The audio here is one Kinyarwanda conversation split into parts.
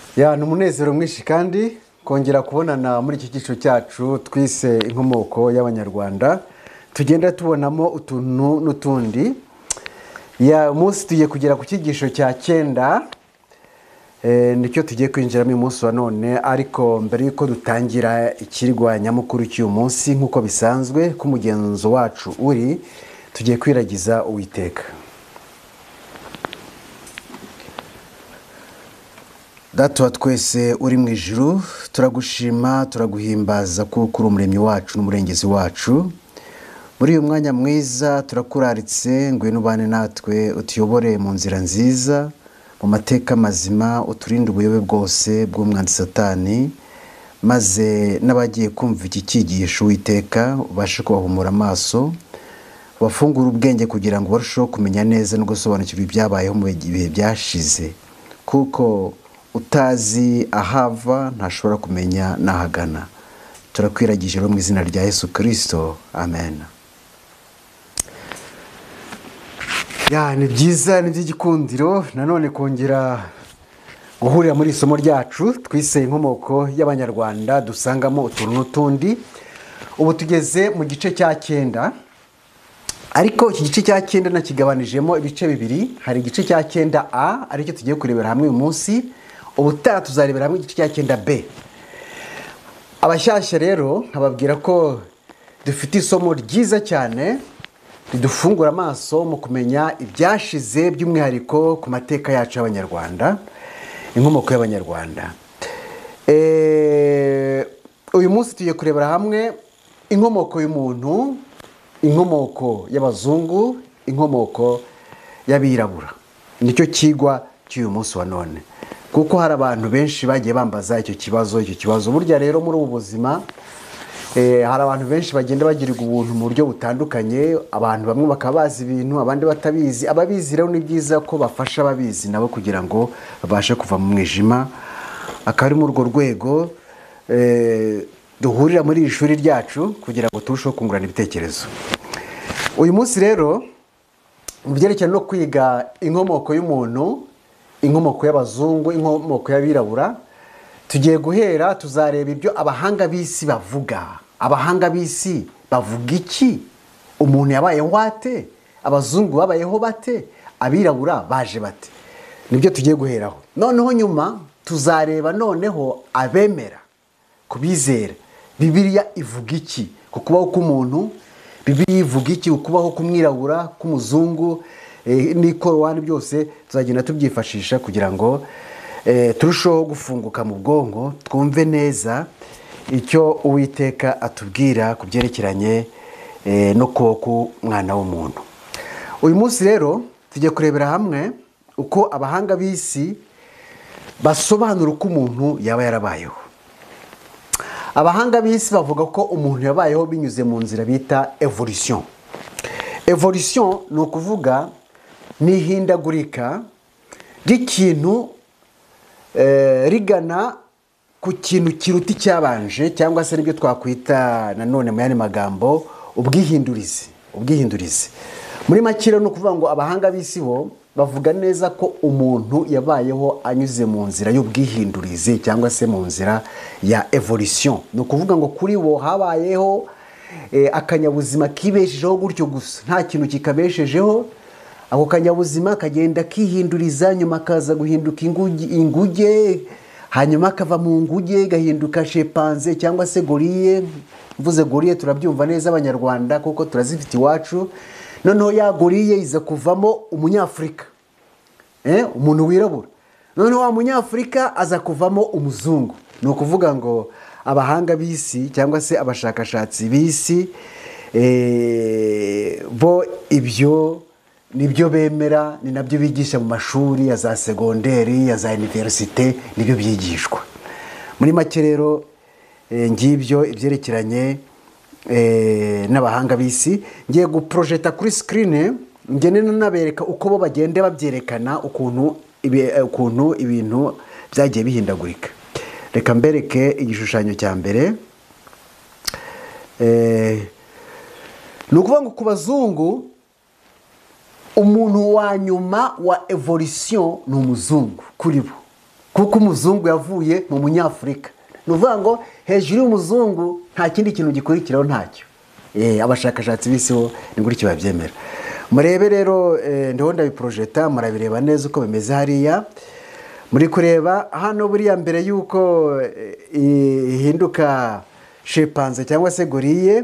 Ni umunezero mwinshi kandi kongera kubonana muri iki cyiciro cyacu twise inkomoko y'abanyarwanda tugenda tubonamo utuntu n'utundi. Umunsi tugiye kugera ku cyigisho cya 9 nicyo tugiye kwinjiramo uyu munsi wa none, ariko mbere yuko dutangira ikirwa nyamukuru cy'uyu munsi nk'uko bisanzwe ko umugenzo wacu uri, tugiye kwiragiza Uwiteka. Data wa twese uri mu ijuru, turagushima turaguhimbaza kuko uri umuremyi wacu n'umurengezi wacu. Muri uyu mwanya mwiza turakuraritse ngwino ubane natwe, utuyobore mu nzira nziza, mu mateka mazima, uturinde ubuyobe bwose bw'umwanzi Satani, maze n'abagiye kumva iki cyigisho Uwiteka ubashe kubahumura amaso, bafungura ubwenge kugira ngo barusheho kumenya neza no gusobanukirwa ibyabayeho mu bihe byashize, kuko utazi ahava ntashobora kumenya n'ahagana. Turakwiragije rero mu izina rya Yesu Kristo, amen. Ni byiza, ni by'igikundiro nanone kongera guhurira muri isomo ryacu twise inkomoko y'abanyarwanda, dusangamo utuntu n'utundi. Ubu tugeze mu gice cya 9, ariko iki gice cya 9 nakigabanijemo ibice bibiri. Hari igice cya 9A aricyo tugiye kurebera hamwe uyu munsi, ubutaha tuzarebera hamwe igice cya 9B. Abashyashya rero nkababwira ko dufite isomo ryiza cyane ridufungura amaso mu kumenya ibyashize, by'umwihariko ku mateka yacu y'abanyarwanda, inkomoko y'abanyarwanda. Uyu munsi tugiye kurebera hamwe inkomoko y'umuntu, inkomoko y'abazungu, inkomoko y'abirabura. Nicyo kigwa cy'uyu munsi wa none, kuko hari abantu benshi bagiye bambaza icyo kibazo. Burya rero muri ubu buzima hari abantu benshi bagenda bagirirwa ubuntu mu buryo butandukanye. Abantu bamwe bakaba bazi ibintu, abandi batabizi. Ababizi rero ni byiza ko bafasha ababizi nabo kugira ngo babashe kuva mu mwijima. Akaba ari muri urwo rwego duhurira muri iri shuri ryacu kugira ngo turusheho kungurana ibitekerezo. Uyu munsi rero mu byerekeranye no kwiga inkomoko y'umuntu, inkomoko y'abazungu, inkomoko y'abirabura, tugiye guhera tuzareba ibyo abahanga b'isi bavuga. Abahanga b'isi bavuga iki? Umuntu yabayeho ate? Abazungu babayeho bate? Abirabura baje bate? Nibyo tugiye guheraho. Noneho nyuma tuzareba noneho abemera, kubizera. Bibiliya ivuga iki ku kubaho k'umuntu? Bibiliya ivuga iki ku kubaho k'umwirabura, k'umuzungu, n'ikorowani? Byose tuzagenda tubyifashisha kugira ngo turusheho gufunguka mu bwonko, twumve neza icyo Uwiteka atubwira ku byerekeranye no kubaho k'umwana w'umuntu. Uyu munsi rero tugiye kurebera hamwe uko abahanga b'isi basobanura uko umuntu yaba yarabayeho. Abahanga b'isi bavuga ko umuntu yabayeho binyuze mu nzira bita evolution. Evolution ni ukuvuga n'ihindagurika ry'ikintu rigana ku kintu kiruta icyabanje, cyangwa se nibyo twakwita nanone mu yandi magambo ubwihindurize. Muri make rero ni ukuvuga ngo abahanga b'isi bo bavuga neza ko umuntu yabayeho anyuze mu nzira y'ubwihindurize, cyangwa se mu nzira ya evolution. Ni ukuvuga ngo kuri bo habayeho akanyabuzima kibeshejeho gutyo gusa, nta kintu kikabeshejeho. Ako kanyabuzima kagenda kihinduriza, nyuma kaza guhinduka inguge, hanyuma kava mu nguge gahinduka chimpanzé cyangwa se gorille. Mvuze gorille turabyumva neza abanyarwanda kuko turazifite iwacu. Noneho ya gorille iza kuvamo umunyafrika, umuntu wirabura. Noneho wa munyafrika aza kuvamo umuzungu. Ni ukuvuga ngo abahanga b'isi cyangwa se abashakashatsi b'isi bo ibyo nibyo bemera, ni nabyo bigisha mu mashuri ya za segonderi, ya za universite, nibyo byigishwa. Muri make rero ngibyo ibyerekeranye n'abahanga b'isi. Ngiye guprojecta kuri screen, ngene nabereka uko bo bagende babyerekana ukuntu ibintu byagiye bihindagurika. Reka mbereke igishushanyo cya mbere. Ni ukuvuga ngo ku bazungu umuntu wa nyuma wa evolution ni umuzungu kuri bo. kuko umuzungu yavuye mu munyafurika. Ni ukuvuga ngo hejuru y'umuzungu nta kindi kintu gikurikiraho ntacyo. Abashakashatsi b'isi bo ni gutyo babyemera. Murebe rero ndiho ndabiprojeta murabireba neza uko bimeze hariya. Muri kureba hano buriya mbere y'uko ihinduka chimpanzé cyangwa se gorille,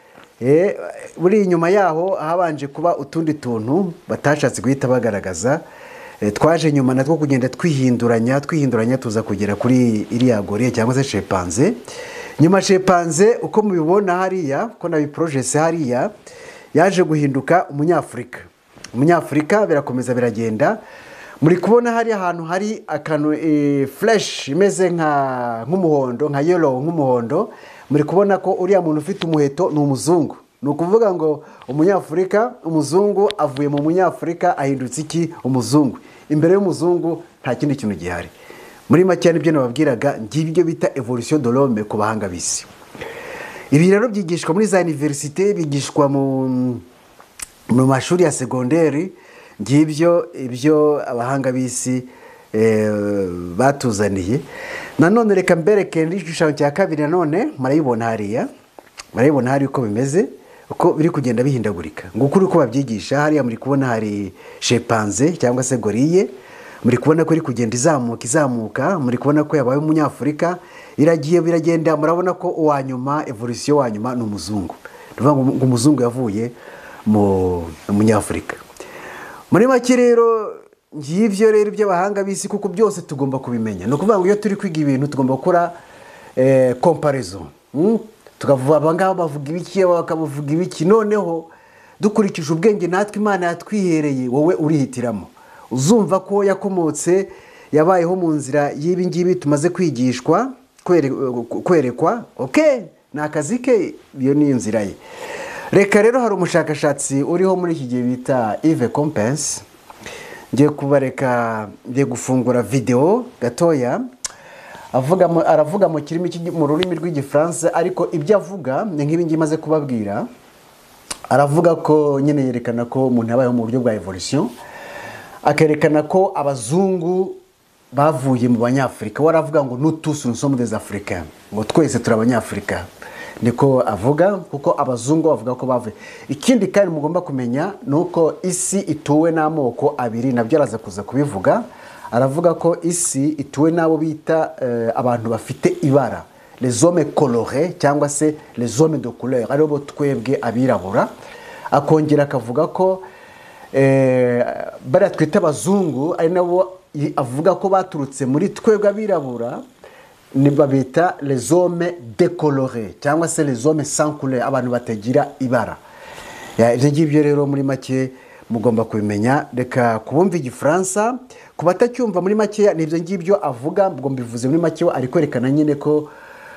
buri inyuma yaho habanje kuba utundi tuntu batashatse guhita bagaragaza. Twaje nyuma natwo kugenda twihinduranya tuza kugera kuri iriya gorille cyangwa se chimpanzé. Nyuma chimpanzé uko mubibona hariya ko nabiprojese hariya yaje guhinduka umunyafurika birakomeza biragenda. Muri kubona hari ahantu hari akantu flash imeze nk'umuhondo, nka yellow nk'umuhondo. Muri kubona ko uriya muntu ufite umuheto ni umuzungu. Ni ukuvuga ngo umunyafurika, umuzungu avuye mu munyafurika ahindutse iki? Umuzungu. Imbere y'umuzungu nta kindi kintu gihari. Muri make nibyo nababwiraga, ngibyo bita evolution de l'homme ku bahanga bisi. Ibi rero byigishwa muri za université, bigishwa mu mashuri ya secondaire. Ngibyo ibyo abahanga bisi batuzaniye. Nanone reka mbereke n'igishushanyo cya kabiri. Nanone murayibona hariya, murayibona hari uko bimeze, uko biri kugenda bihindagurika. Ngukuri uko babyigisha hariya. Muri kubona hari chimpanzé cyangwa se gorille. Muri kubona ko iri kugenda izamuka. Muri kubona ko yabaye umunyafurika, iragiye biragenda. Murabona ko uwanyuma, evolution wanyuma ni umuzungu. Nuvuga ngo umuzungu yavuye mu munyafurika. Muri make rero ngibyo rero by'abahanga bisi, kuko byose tugomba kubimenya. No kuvuga ngo iyo turi kwiga ibintu tugomba gukora comparison. Tukavuga abangaba bavuga ibiki, bakavuga ibiki. Noneho dukurikije ubwenge natwe Imana yatwihereye, wowe urihitiramo. Uzumva ko yakomotse yabayeho mu nzira y'ibi ngibi tumaze kwigishwa, kwerekwa. Okay, ni akazi ke, iyo ni inzira ye. Reka rero hari umushakashatsi uriho muri iki gihe bita Yves Compense. Ngiye kubareka, ngiye gufungura video gatoya. Aravuga mu kirimi mu rurimi rw'igifaransa, ariko ibyo avuga ni nk'ibi ngiye maze kubabwira. Aravuga ko nyine yerekana ko umuntu yabayeho mu buryo bwa evolution, akerekana ko abazungu bavuye mu banyafurika. Waravuga ngo nous tous nous sommes des africains, ngo twese turi abanyafurika. Niko avuga, kuko abazungu bavuga ko bavuye. Ikindi kandi mugomba kumenya nuko isi ituwe n'amoko abiri, nabyo araza kuza kubivuga. Aravuga ko isi ituwe n'abo bita abantu bafite ibara, les hommes colorés cyangwa se les hommes de couleur, ari bo twebwe abirabura. Akongera akavuga ko bara twita abazungu ari nabo avuga ko baturutse muri twebwe abirabura, ni babita les hommes décolorés cyangwa se les hommes sans couleur, abantu batagira ibara. Ibyo ngibyo rero muri make mugomba kubimenya. Reka kubumva igifaransa, kubatacyumva muri make nibyo ngibyo avuga, ubwo mbivuze muri make. Ari kwerekana nyine ko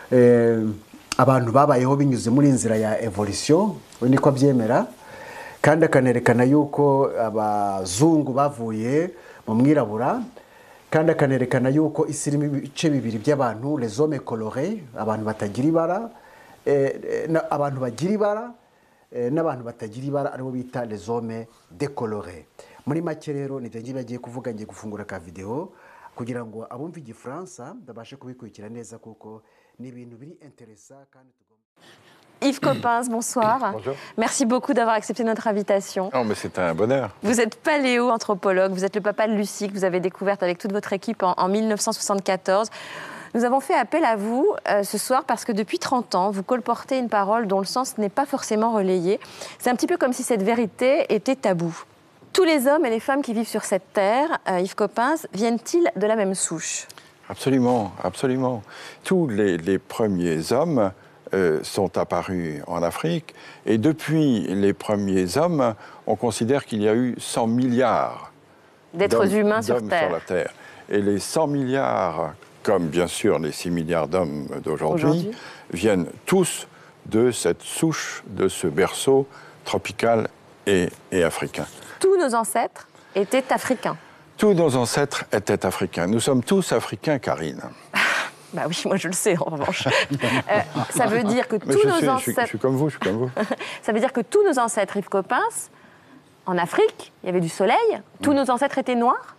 abantu babayeho binyuze muri inzira ya evolution, we niko abyemera. Kandi akanerekana yuko abazungu bavuye mu mwirabura. Kandi akanerekana yuko isi irimo ibice bibiri by'abantu, les hommes colorés, abantu batagira ibara, abantu bagira ibara, n'abantu batagira ibara aribo bita les hommes décolorés. Muri make rero nibyo ngiye bagiye kuvuga. Ngiye gufungura ka video kugira ngo abumva igifaransa babashe kubikurikira neza, kuko ni ibintu biri intéressant kandi Yves Coppens, bonsoir. Bonjour. Merci beaucoup d'avoir accepté notre invitation. Non, mais c'est un bonheur. Vous êtes paléo-anthropologue, vous êtes le papa de Lucie que vous avez découverte avec toute votre équipe en 1974. Nous avons fait appel à vous ce soir parce que depuis 30 ans, vous colportez une parole dont le sens n'est pas forcément relayé. C'est un petit peu comme si cette vérité était taboue. Tous les hommes et les femmes qui vivent sur cette terre, Yves Coppens, viennent-ils de la même souche? Absolument, absolument. Tous les premiers hommes sont apparus en Afrique, et depuis les premiers hommes, on considère qu'il y a eu 100 milliards d'êtres humains sur la Terre. Et les 100 milliards, comme bien sûr les 6 milliards d'hommes d'aujourd'hui, viennent tous de cette souche, de ce berceau tropical et africain. Tous nos ancêtres étaient africains. Tous nos ancêtres étaient africains. Nous sommes tous africains, Karine. Bah oui, moi je le sais en revanche. Ça veut dire que je suis comme vous, je suis comme vous. Ça veut dire que tous nos ancêtres, Yves Coppens, en Afrique, il y avait du soleil, tous nos ancêtres étaient noirs?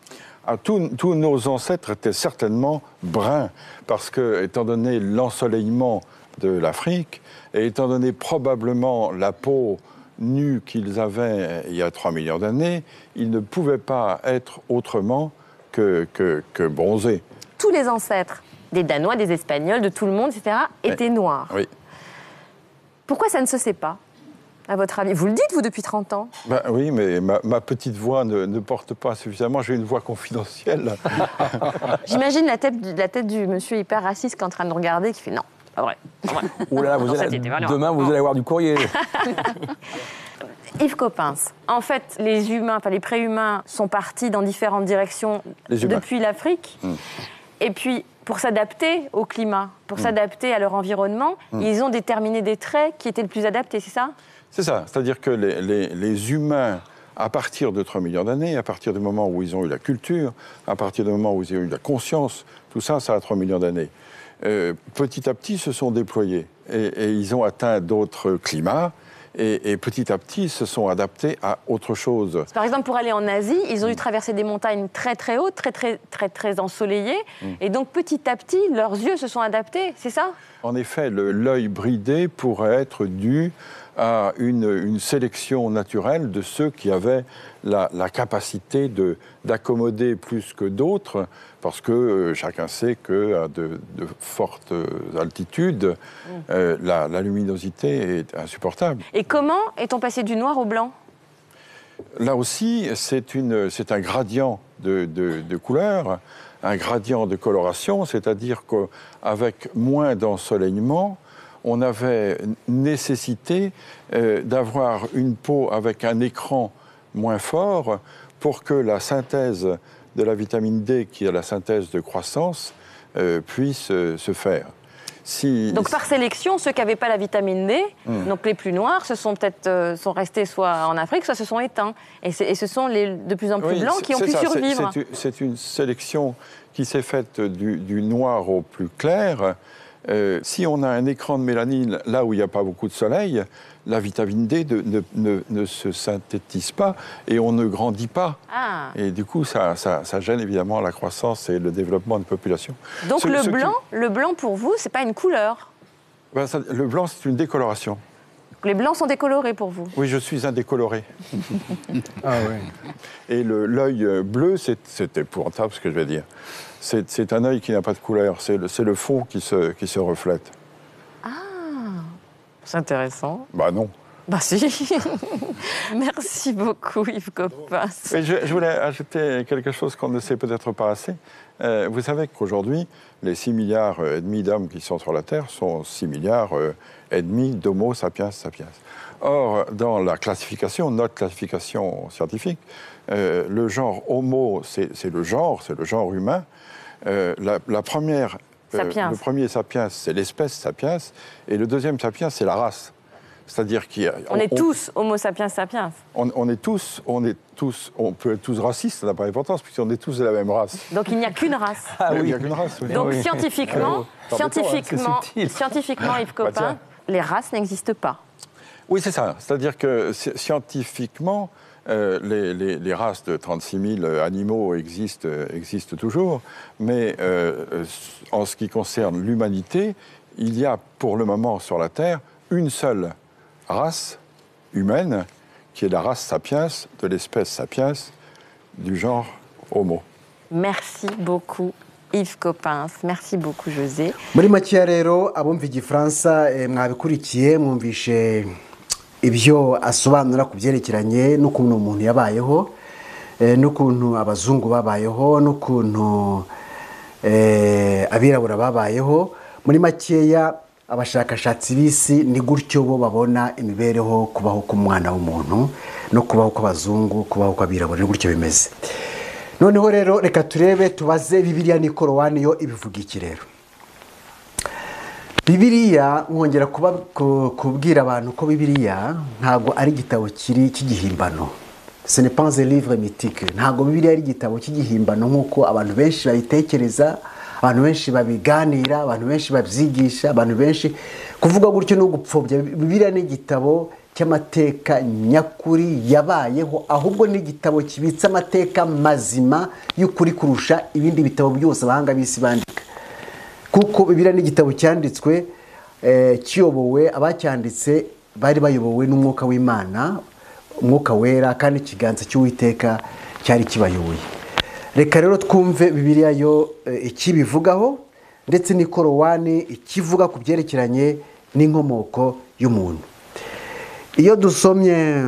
Tous nos ancêtres étaient certainement bruns, parce que, étant donné l'ensoleillement de l'Afrique, et étant donné probablement la peau nue qu'ils avaient il y a 3 millions d'années, ils ne pouvaient pas être autrement que bronzés. Tous les ancêtres, des Danois, des Espagnols, de tout le monde, etc., étaient noirs. Oui. Pourquoi ça ne se sait pas, à votre avis? Vous le dites, vous, depuis 30 ans? Ben oui, mais ma petite voix ne porte pas suffisamment. J'ai une voix confidentielle. J'imagine la tête du monsieur hyper raciste qui est en train de nous regarder, qui fait non, pas vrai. Pas vrai. Oh là là, demain, vous allez avoir du courrier. Yves Coppens, en fait, les humains, enfin les préhumains sont partis dans différentes directions depuis l'Afrique. Et puis, pour s'adapter au climat, pour s'adapter à leur environnement, ils ont déterminé des traits qui étaient le plus adaptés, c'est ça? C'est ça, c'est-à-dire que les humains, à partir de 3 millions d'années, à partir du moment où ils ont eu la culture, à partir du moment où ils ont eu la conscience, tout ça, ça a 3 millions d'années. Petit à petit, se sont déployés et ils ont atteint d'autres climats. Et petit à petit, se sont adaptés à autre chose. Par exemple, pour aller en Asie, ils ont dû traverser des montagnes très très hautes, très ensoleillées. Et donc, petit à petit, leurs yeux se sont adaptés, c'est ça? En effet, l'œil bridé pourrait être dû à une sélection naturelle de ceux qui avaient la capacité d'accommoder plus que d'autres, parce que chacun sait qu'à de fortes altitudes, la luminosité est insupportable. Et comment est-on passé du noir au blanc? Là aussi, c'est un gradient de couleur, un gradient de coloration, c'est-à-dire qu'avec moins d'ensoleillement, on avait nécessité d'avoir une peau avec un écran moins fort pour que la synthèse de la vitamine D, qui est la synthèse de croissance, puisse se faire. Donc par sélection, ceux qui n'avaient pas la vitamine D, donc les plus noirs, sont restés soit en Afrique, soit se sont éteints. Et ce sont les de plus en plus blancs qui ont pu survivre. C'est une sélection qui s'est faite du noir au plus clair. Si on a un écran de mélanine là où il n'y a pas beaucoup de soleil, la vitamine D ne se synthétise pas et on ne grandit pas. Ah. Et du coup, ça gêne évidemment la croissance et le développement de population. Donc le blanc pour vous, c'est pas une couleur? Le blanc, c'est une décoloration. Les blancs sont décolorés pour vous? Oui, je suis un décoloré. Ah oui. Et l'œil bleu, c'est épouvantable ce que je vais dire. C'est un œil qui n'a pas de couleur, c'est le fond qui se reflète. Ah, c'est intéressant. Bah non. Bah si. Merci beaucoup Yves Coppens. Je voulais ajouter quelque chose qu'on ne sait peut-être pas assez. Vous savez qu'aujourd'hui, les 6,5 milliards d'hommes qui sont sur la Terre sont 6,5 milliards d'Homo sapiens sapiens. Or, dans la classification, notre classification scientifique, le genre Homo, c'est le genre humain. Le premier sapiens, c'est l'espèce sapiens, et le deuxième sapiens, c'est la race. C'est-à-dire qu'on est tous Homo sapiens sapiens. On peut être tous racistes, ça n'a pas d'importance, puisqu'on est tous de la même race. Donc il n'y a qu'une race. Ah oui, il n'y a qu'une race. Oui. Donc scientifiquement, Yves Coppens, les races n'existent pas. Oui, c'est ça. C'est-à-dire que scientifiquement, les races de 36 000 animaux existent toujours, mais en ce qui concerne l'humanité, il y a pour le moment sur la Terre une seule race humaine, qui est la race sapiens, de l'espèce sapiens, du genre Homo. Merci beaucoup Yves Coppens. Merci beaucoup José. Muri makeya rero abumva igifaransa mwabikurikiye mwumvishe ibyo asobanura ku byerekeranye n'ukuntu umuntu yabayeho, n'ukuntu abazungu babayeho, n'ukuntu abirabura babayeho. Muri makeya abashakashatsi b'isi ni gutyo bo babona imibereho, kubaho k'umwana w'umuntu no kubaho kw'abazungu, kubaho kw'abirabura, ni gutyo bimeze. Noneho rero reka turebe tubaze Bibiliya n'Ikorowani yo ibivuga iki rero. Bibiliya mwongera kubwira abantu ko Bibiliya ntabwo ari igitabo kiri cy'igihimbano. Ce n'est pas un livre mythique. Ntabwo Bibiliya ari igitabo cy'igihimbano nk'uko abantu benshi babitekereza, abantu benshi babiganira, abantu benshi babyigisha, abantu benshi kuvuga gutyo no gupfobya. Bibiliya ni igitabo cy'amateka nyakuri yabayeho, ahubwo ni igitabo kibitse amateka mazima y'ukuri kurusha ibindi bitabo byose abahanga b'isi bandika, kuko Bibiliya ni igitabo cyanditswe kiyobowe, abacyanditse bari bayobowe n'umwuka w'Imana, umwuka wera, kandi ikiganza cy'Uwiteka cyari kibayoboye. Reka rero twumve Bibiliya yo ikibivugaho, ndetse n'ikorowani ikivuga ku byerekeranye n'inkomoko y'umuntu. Iyo dusomye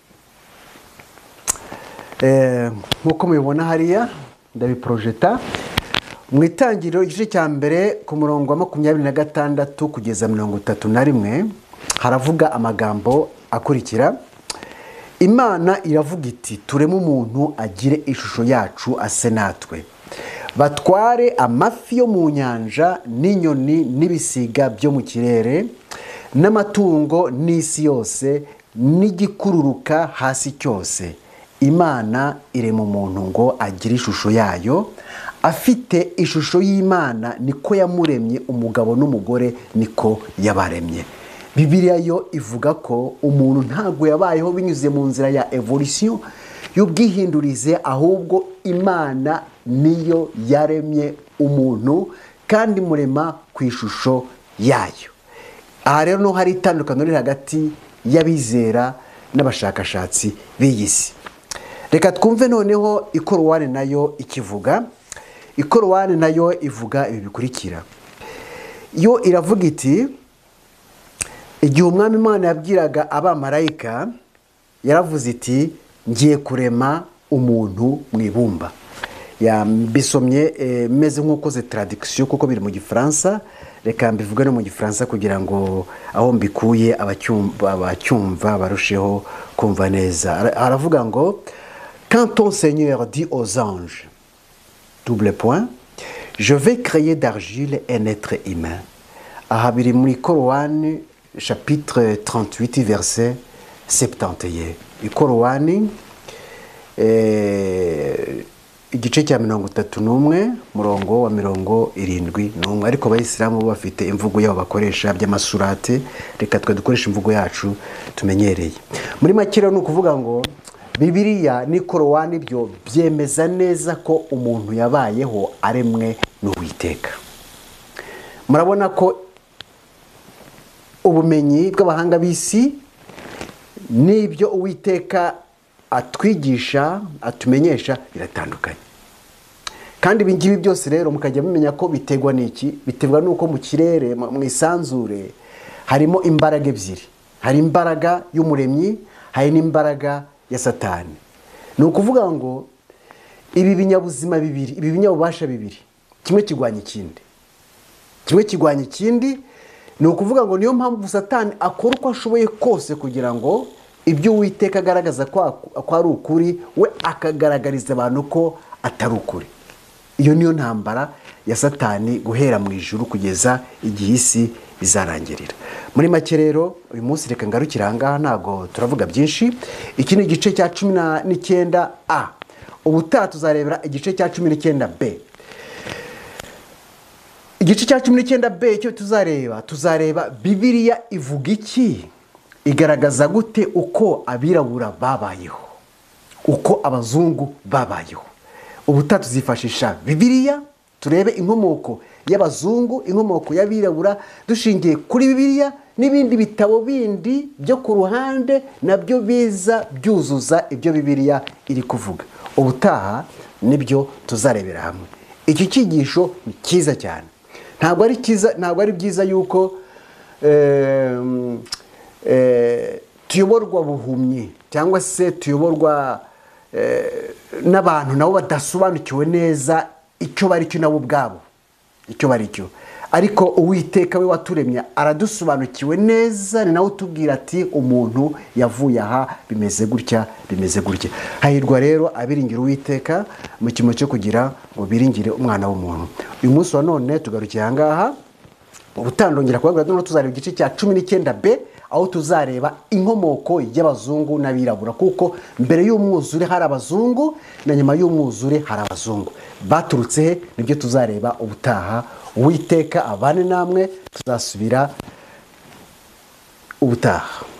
nk'uko mubibona hariya, ndabiprojeta mu itangiriro igice cya mbere ku murongo wa 26 kugeza 31, haravuga amagambo akurikira. Imana iravuga iti, tureme umuntu agire ishusho yacu ase natwe, batware amafi yo mu nyanja n'inyoni n'ibisiga byo mu kirere n'amatungo n'isi yose n'igikururuka hasi cyose. Imana irema umuntu ngo agire ishusho yayo, afite ishusho y'Imana niko yamuremye, umugabo n'umugore niko yabaremye. Bibiliya yo ivuga ko umuntu ntabwo yabayeho binyuze mu nzira ya evolution y'ubwihindurize, ahubwo Imana niyo yaremye umuntu kandi murema ku ishusho yayo. Aha rero no hari itandukano riri hagati y'abizera n'abashakashatsi b'iyi si. Reka twumve noneho ikorowani nayo ikivuga. Ikorowani nayo ivuga ibi bikurikira. Yo iravuga iti, igihe umwami Imana yabwiraga abamarayika, yaravuze iti, ngiye kurema umuntu mu ibumba. Bisomye meze nk'ukoze traduction kuko biri mu Gifaransa. Reka mbivuge no mu Gifaransa kugira ngo aho mbikuye abacyumva barusheho kumva neza. Aravuga ngo, quand ton Seigneur dit aux anges, double point, je vais créer d'argile un être humain. Aha biri muri Korowani chapitre 38 verset 71. Ikorowani igice cya 31 murongo wa 71, ariko abayisilamu bafite imvugo yabo bakoresha by'amasurate. Reka twe dukoresha imvugo yacu tumenyereye. Muri make rero ni ukuvuga ngo Bibiliya n'ikorowani byo byemeza neza ko umuntu yabayeho aremwe n'Uwiteka. Murabona ko ubumenyi bw'abahanga b'isi n'ibyo Uwiteka atwigisha, atumenyesha biratandukanye. Kandi ibi ngibi byose rero mukajya mumenya ko bitegwa n'iki? Biterwa n'uko mu kirere, mu isanzure harimo imbaraga ebyiri. Hari imbaraga y'umuremyi, hari n'imbaraga ya Satani. Ni ukuvuga ngo ibi binyabuzima bibiri, ibi binyabubasha bibiri, kimwe kigwanya ikindi. Kimwe kigwanya ikindi. Ni ukuvuga ngo niyo mpamvu Satani akora uko ashoboye kose kugira ngo ibyo Uwiteka agaragaza ko ari ukuri, we akagaragariza abantu ko atari ukuri. Iyo niyo ntambara ya Satani guhera mu ijuru kugeza igihe isi izarangirira. Muri make rero uyu munsi reka ngarukira aha ngaha, ntago turavuga byinshi. Iki ni igice cya 19a. Ubutaha tuzarebera igice cya 19b. Igice cya 19b cyo tuzareba Bibiliya ivuga iki, igaragaza gute uko abirabura babayeho, uko abazungu babayeho. Ubutaha tuzifashisha Bibiliya turebe inkomoko y'abazungu, inkomoko y'abirabura, dushingiye kuri Bibiliya n'ibindi bitabo bindi byo ku ruhande nabyo biza byuzuza ibyo Bibiliya iri kuvuga. Ubutaha nibyo tuzarebera hamwe. Iki cyigisho ni cyiza cyane. Ntabwo ari byiza yuko tuyoborwa buhumyi, cyangwa se tuyoborwa n'abantu nabo badasobanukiwe neza icyo bari cyo nabo ubwabo, icyo bari cyo. Ariko Uwiteka we waturemye aradusobanukiwe neza, ni nawe utubwira ati umuntu yavuye aha bimeze gutya bimeze gutya. Hahirwa rero abiringira Uwiteka mu kimo cyo kugira ngo biringire umwana w'umuntu. Uyu munsi wa none tugarukiye aha ngaha. Ubutandongera kubabwira duno tuzareba igice cya 19b, aho tuzareba inkomoko y'abazungu n'abirabura, kuko mbere y'umwuzure hari abazungu na nyuma y'umwuzure hari abazungu. Baturutse he? Nibyo tuzareba ubutaha. Uwiteka abane namwe, tuzasubira ubutaha.